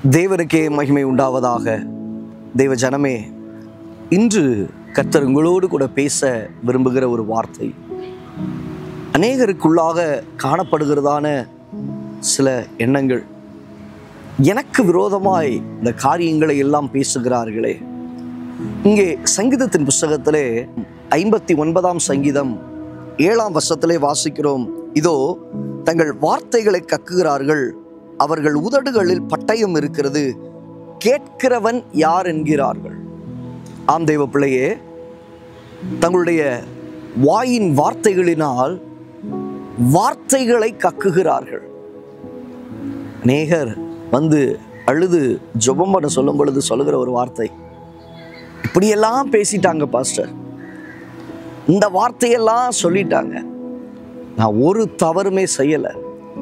தேவனுக்கே மகிமை உண்டாவதாக. தேவ ஜனமே, இன்று கர்த்தர் உங்களோடு கூட பேச விரும்புகிற ஒரு வார்த்தை அநேகருக்குள்ளாக காணப்படுகிறதான சில எண்ணங்கள். எனக்கு விரோதமாய் இந்த காரியங்களை எல்லாம் பேசுகிறார்களே. இங்கே சங்கீதத்தின் புஸ்தகத்திலே 59ஆம் சங்கீதம் 7ஆம் வசனத்திலே வாசிக்கிறோம், இதோ தங்கள் வார்த்தைகளை கக்குகிறார்கள், அவர்கள் உதடுகளில் பட்டயம் இருக்கிறது, கேட்கிறவன் யார் என்கிறார்கள். ஆம் தேவ பிள்ளையே, தங்களுடைய வாயின் வார்த்தைகளினால் வார்த்தைகளை கக்குகிறார்கள். அநேகர் வந்து அழுது ஜெபம் பண்ண சொல்லும் பொழுது சொல்லுகிற ஒரு வார்த்தை, இப்படியெல்லாம் பேசிட்டாங்க பாஸ்டர், இந்த வார்த்தையெல்லாம் சொல்லிட்டாங்க, நான் ஒரு தவறுமே செய்யலை,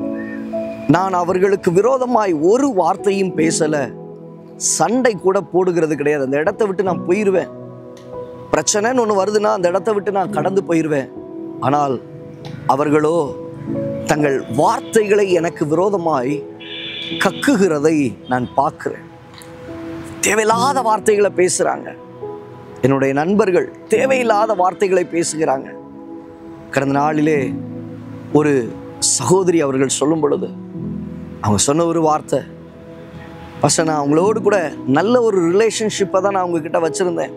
நான் அவர்களுக்கு விரோதமாய் ஒரு வார்த்தையும் பேசலை, சண்டை கூட போடுகிறது கிடையாது, அந்த இடத்த விட்டு நான் போயிடுவேன், பிரச்சனைன்னு ஒன்று வருதுன்னா அந்த இடத்த விட்டு நான் கடந்து போயிடுவேன். ஆனால் அவர்களோ தங்கள் வார்த்தைகளை எனக்கு விரோதமாய் கக்குகிறதை நான் பார்க்கிறேன். தேவையில்லாத வார்த்தைகளை பேசுகிறாங்க. என்னுடைய நண்பர்கள் தேவையில்லாத வார்த்தைகளை பேசுகிறாங்க. கடந்த நாளிலே ஒரு சகோதரி அவர்கள் சொல்லும் பொழுது அவங்க சொன்ன ஒரு வார்த்தை, பசங்க நான் அவங்களோடு கூட நல்ல ஒரு ரிலேஷன்ஷிப்பை தான் நான் அவங்கக்கிட்ட வச்சுருந்தேன்,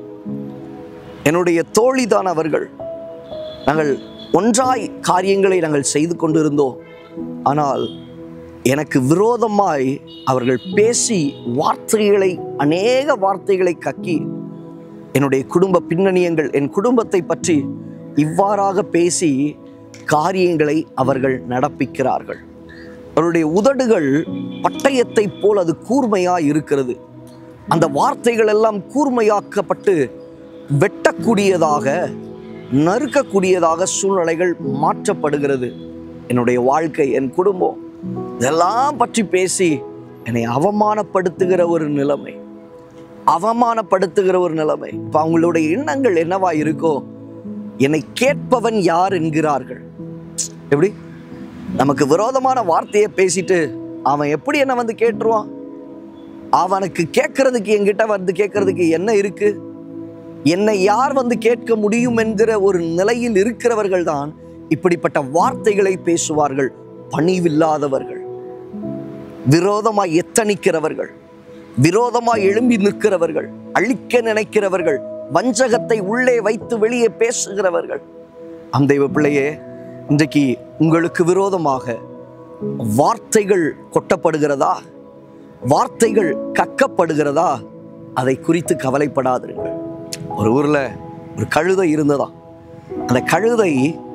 என்னுடைய தோழி தான் அவர்கள், நாங்கள் ஒன்றாய் காரியங்களை நாங்கள் செய்து கொண்டு இருந்தோம். ஆனால் எனக்கு விரோதமாய் அவர்கள் பேசி வார்த்தைகளை, அநேக வார்த்தைகளை கக்கி என்னுடைய குடும்ப பின்னணியங்கள், என் குடும்பத்தை பற்றி இவ்வாறாக பேசி காரியங்களை அவர்கள் நடப்பிக்கிறார்கள். அவருடைய உதடுகள் பட்டயத்தை போல் அது கூர்மையாக இருக்கிறது. அந்த வார்த்தைகள் எல்லாம் கூர்மையாக்கப்பட்டு வெட்டக்கூடியதாக, நறுக்கக்கூடியதாக சூழ்நிலைகள் மாற்றப்படுகிறது. என்னுடைய வாழ்க்கை, என் குடும்பம், இதெல்லாம் பற்றி பேசி என்னை அவமானப்படுத்துகிற ஒரு நிலைமை, அவமானப்படுத்துகிற ஒரு நிலைமை. இப்போ அவங்களுடைய எண்ணங்கள் என்னவா இருக்கோ, என்னை கேட்பவன் யார் என்கிறார்கள். எப்படி நமக்கு விரோதமான வார்த்தையை பேசிட்டு அவன் எப்படி என்ன வந்து கேட்டுருவான், அவனுக்கு கேட்கறதுக்கு, என்கிட்ட வந்து கேட்கறதுக்கு என்ன இருக்கு, என்னை யார் வந்து கேட்க முடியும் என்கிற ஒரு நிலையில் இருக்கிறவர்கள் தான் இப்படிப்பட்ட வார்த்தைகளை பேசுவார்கள். பணிவில்லாதவர்கள், விரோதமாய் எத்தனிக்கிறவர்கள், விரோதமாய் எழும்பி நிற்கிறவர்கள், அழிக்க நினைக்கிறவர்கள், வஞ்சகத்தை உள்ளே வைத்து வெளியே பேசுகிறவர்கள். அந்த தெய்வ பிள்ளையே, இன்றைக்கு உங்களுக்கு விரோதமாக வார்த்தைகள் கொட்டப்படுகிறதா, வார்த்தைகள் கக்கப்படுகிறதா, அதை குறித்து கவலைப்படாதீர்கள். ஒரு ஊரில் ஒரு கழுதை இருந்ததா. அந்த கழுதை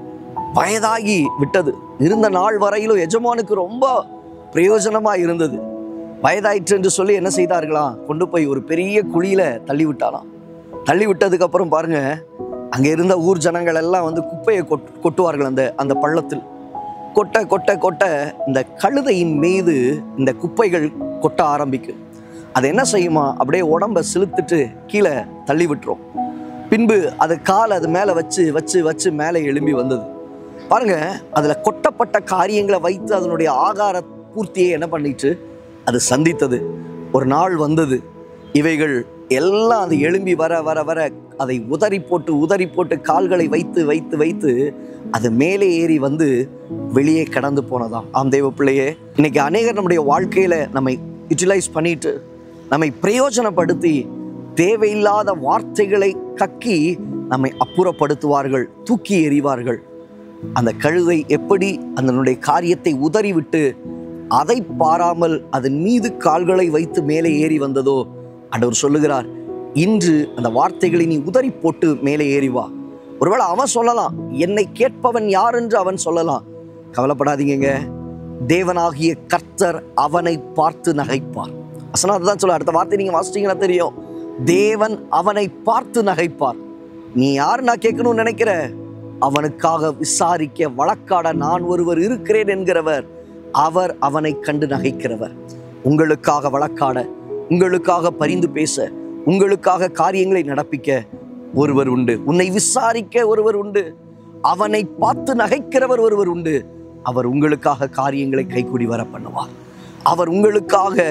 வயதாகி விட்டது. இருந்த நாள் வரையிலும் எஜமானுக்கு ரொம்ப பிரயோஜனமாக இருந்தது. வயதாயிற்று என்று சொல்லி என்ன செய்தார்களாம், கொண்டு போய் ஒரு பெரிய குழியில் தள்ளி விட்டாலாம். தள்ளி விட்டதுக்கப்புறம் பாருங்க, அங்கே இருந்த ஊர் ஜனங்கள் எல்லாம் வந்து குப்பையை கொட்டுவார்கள். அந்த பள்ளத்தில் கொட்ட கொட்ட கொட்ட இந்த கழுதையின் மீது இந்த குப்பைகள் கொட்ட ஆரம்பிக்கும். அது என்ன செய்யுமா, அப்படியே உடம்பை சிலுத்துட்டு கீழே தள்ளி விட்டுரும். பின்பு அது காலை அது மேலே வச்சு வச்சு வச்சு மேலே எழும்பி வந்தது. பாருங்க, அதில் கொட்டப்பட்ட காரியங்களை வைத்து அதனுடைய ஆகார பூர்த்தியை என்ன பண்ணிட்டு அது சந்தித்தது. ஒரு நாள் வந்தது, இவைகள் எல்லாம் அது எழும்பி வர வர வர அதை உதறி போட்டு கால்களை வைத்து வைத்து வைத்து அது மேலே ஏறி வந்து வெளியே கடந்து போனதாம். ஆம் தெய்வ பிள்ளையே, இன்னைக்கு அநேகர் நம்முடைய வாழ்க்கையில நம்மை யூட்டிலைஸ் பண்ணிட்டு, நம்மை பிரயோஜனப்படுத்தி தேவையில்லாத வார்த்தைகளை கக்கி நம்மை அப்புறப்படுத்துவார்கள், தூக்கி எறிவார்கள். அந்த கழுதை எப்படி அதனுடைய காரியத்தை உதறிவிட்டு அதை பாராமல் அதன் மீது கால்களை வைத்து மேலே ஏறி வந்ததோ, ஆண்டவர் சொல்லுகிறார், இன்று அந்த வார்த்தைகளை நீ உதறி போட்டு மேலே ஏறி வா. ஒருவேளை அவன் சொல்லலாம், என்னை கேட்பவன் யார் என்று அவன் சொல்லலாம். கவலைப்படாதீங்க, தேவனாகிய கர்த்தர் அவனை பார்த்து நகைப்பார். வசனம் அதுதான் சொல்ல. அடுத்த வார்த்தை நீங்க வாசிச்சீங்கன்னா தெரியும், தேவன் அவனை பார்த்து நகைப்பார். நீ யார் நான் கேட்கணும்னு நினைக்கிற, அவனுக்காக விசாரிக்க வழக்காட நான் ஒருவர் இருக்கிறேன் என்கிறவர், அவர் அவனை கண்டு நகைக்கிறவர். உங்களுக்காக வழக்காட, உங்களுக்காக பரிந்து பேச, உங்களுக்காக காரியங்களை நடப்பிக்க ஒருவர் உண்டு. உன்னை விசாரிக்க ஒருவர் உண்டு. அவனை பார்த்து நகைக்கிறவர் ஒருவர் உண்டு. அவர் உங்களுக்காக காரியங்களை கைக்கூடி வர பண்ணுவார். அவர் உங்களுக்காக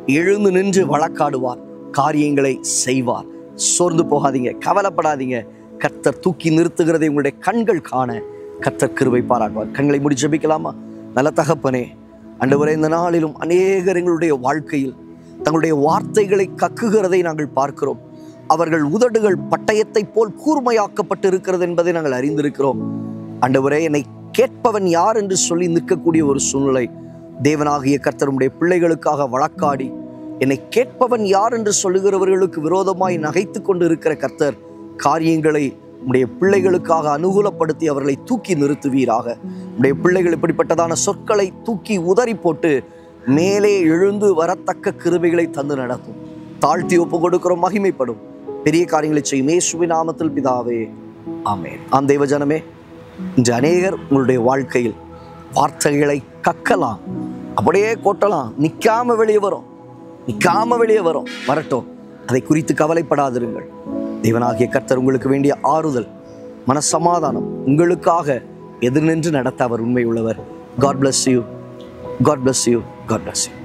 எழுந்து நின்று வழக்காடுவார், காரியங்களை செய்வார். சோர்ந்து போகாதீங்க, கவலைப்படாதீங்க. கர்த்தர் தூக்கி நிறுத்துகிறதை உங்களுடைய கண்கள் காண கர்த்தர் கிருபை பாராட்டுவார். கண்களை மூடி ஜெபிக்கலாமா? நல்ல தகப்பனே, ஆண்டவரே, இந்த நாளிலும் அநேகர் எங்களுடைய வாழ்க்கையில் தங்களுடைய வார்த்தைகளை கக்குகிறதை நாங்கள் பார்க்கிறோம். அவர்கள் உதடுகள் பட்டயத்தை போல் கூர்மையாக்கப்பட்டு இருக்கிறது என்பதை நாங்கள் அறிந்திருக்கிறோம். ஆண்டவரே, என்னை கேட்பவன் யார் என்று சொல்லி நிற்கக்கூடிய ஒரு சூழ்நிலை. தேவனாகிய கர்த்தர் உம்முடைய பிள்ளைகளுக்காக வழக்காடி என்னை கேட்பவன் யார் என்று சொல்லுகிறவர்களுக்கு விரோதமாய் நகைத்து கொண்டு இருக்கிற கர்த்தர் காரியங்களை உம்முடைய பிள்ளைகளுக்காக அனுகூலப்படுத்தி அவர்களை தூக்கி நிறுத்துவீராக. உம்முடைய பிள்ளைகள் இப்படிப்பட்டதான சொற்களை தூக்கி உதறி போட்டு மேலே எழுந்து வரத்தக்க கிருபைகளை தந்து நடத்தும். தாழ்த்தி ஒப்பு கொடுக்கிறோம், மகிமைப்படும். பெரிய காரியங்களை செய்யும் இயேசுவின் நாமத்தில் பிதாவே, ஆமென். ஆம் தேவஜனமே, இன்று அநேகர் உங்களுடைய வாழ்க்கையில் வார்த்தைகளை கக்கலாம், அப்படியே கொட்டலாம், நிற்காம வெளியே வரும், வரட்டும். அதை குறித்து கவலைப்படாதிருங்கள். தேவனாகிய கர்த்தர் உங்களுக்கு வேண்டிய ஆறுதல், மனசமாதானம் உங்களுக்காக எதிர் நின்று நடத்த அவர் உண்மை உள்ளவர். God bless you. God bless you. God bless you.